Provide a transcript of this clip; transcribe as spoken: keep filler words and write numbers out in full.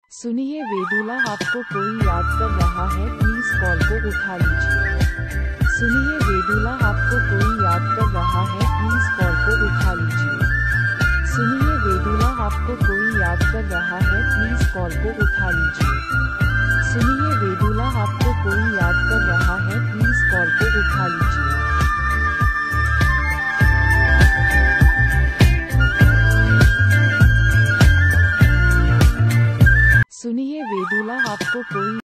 सुनिए वेदुला, आपको कोई याद कर रहा है, प्लीज कॉल को उठा लीजिए। सुनिए वेदुला, आपको कोई याद कर रहा है, प्लीज कॉल को उठा लीजिए। सुनिए वेदुला, आपको कोई याद कर रहा है, प्लीज कॉल को उठा लीजिए। सुनिए वेदुला, आपको कोई याद कर रहा है, प्लीज कॉल को उठा लीजिए। सुनिए वेदुला, आपको कोई